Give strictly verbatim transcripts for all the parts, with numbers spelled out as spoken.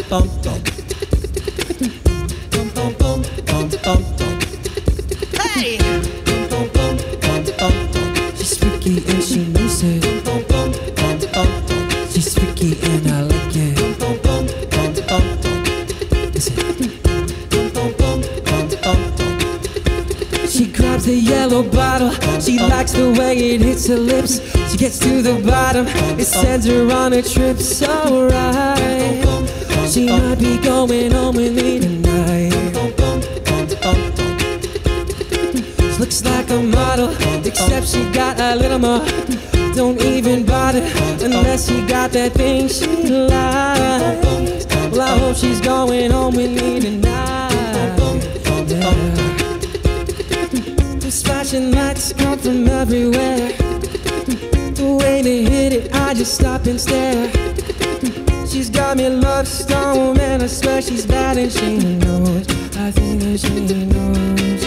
Hey! She's freaky and she knows it. She's freaky and I like it. She grabs the yellow bottle. She likes the way it hits her lips. She gets to the bottom. It sends her on a trip so right. She might be going home with me tonight. She looks like a model, except she got a little more. Don't even bother unless she got that thing she likes. Well, I hope she's going home with me tonight. Yeah. Those flashing lights come from everywhere. The way they hit it, I just stop and stare. She's got me love stone, man, I swear she's bad and she knows. I think that she knows.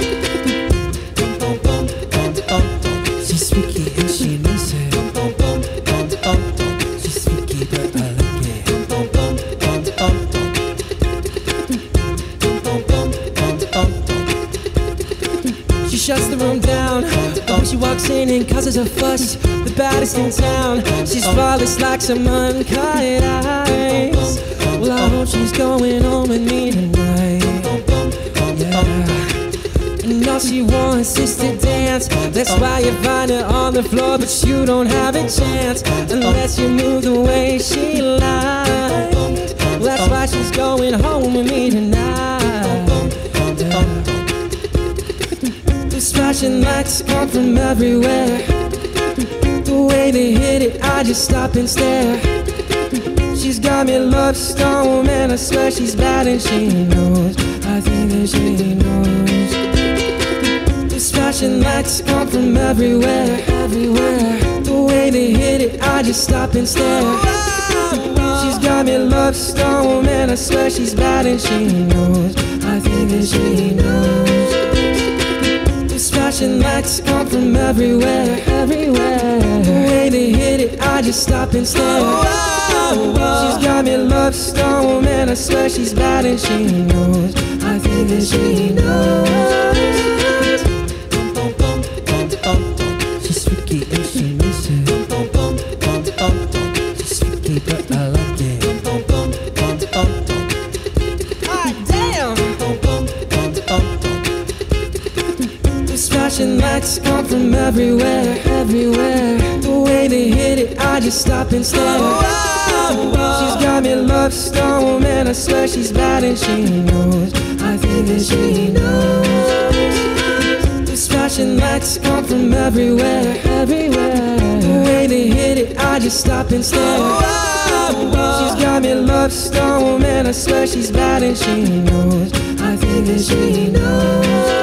She's freaky and she knows it. She's freaky but I like it. She shuts the room down when she walks in and causes a fuss. The baddest in town. She's flawless like some uncut ice. Well, I hope she's going home with me tonight. Yeah. And all she wants is to dance. That's why you find her on the floor, but you don't have a chance unless you move the way she likes. Well, that's why she's going home with me tonight. Yeah. Those flashing lights come from everywhere. The way they hit it, I just stop and stare. She's got me love stone, man, I swear she's bad and she knows. I think that she knows. These flashing lights come from everywhere, everywhere. The way they hit it, I just stop and stare. She's got me love stone, man, I swear she's bad and she knows. I think that she knows. These flashing lights come from everywhere, everywhere. The way they hit it, I just stop and stare. She's got me love stone, man, I swear she's bad and she knows. I think that she knows. She's freaky and she knows it. She's freaky but I like it. Hot damn! These flashing lights come from everywhere, everywhere. The way they hit it, I just stop and stare. She's got me love stone, man, I swear she's bad and she knows. I think that she knows. These flashing lights come from everywhere, everywhere. The way they hit it, I just stop and stare. She's got me love stone, man, I swear she's bad and she knows. I think that she knows.